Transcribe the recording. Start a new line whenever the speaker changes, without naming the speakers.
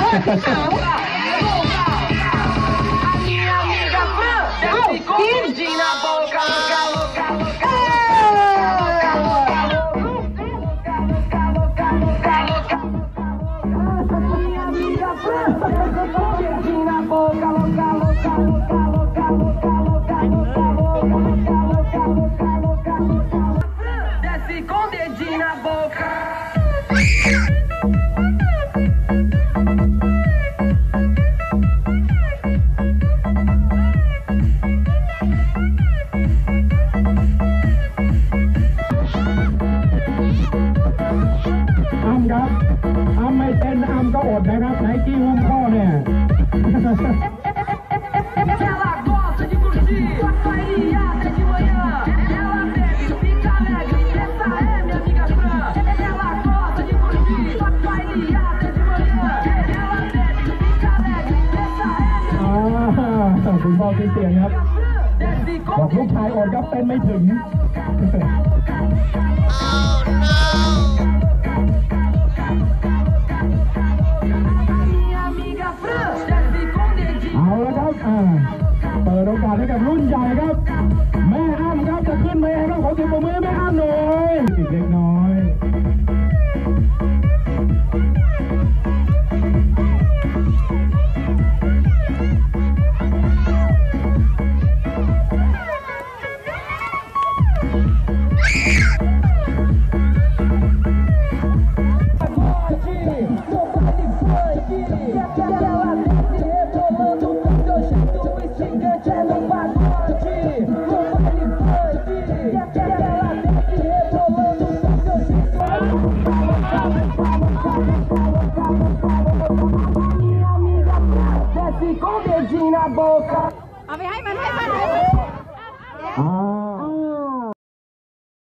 Desce com dedinho na boca.
ครับอ้ำไม่เต้นอ้ำก็อดนะครับไนกี้หุ้มข้อเนี่ย
Ela gosta de curtir, farinhada de manhã. Ela bebe, fica alegre, essa é minha amiga Fran. Ela gosta de curtir, farinhada de manhã. Ela bebe, fica alegre, essa é minha
คุณพ่อขึ้นเตียงครับบอกลูกชายอดครับเต้นไม่ถึงเอาละครับเปิดโอกาสให้กับรุ่นใหญ่ครับแม่อ้ำครับจะขึ้นมาเองครับขอเสียงปรบมือแม่อ้ำหน่อยอีกเล็กน้อย
Desce com o dedinho na boca.
เอาไปให้มัน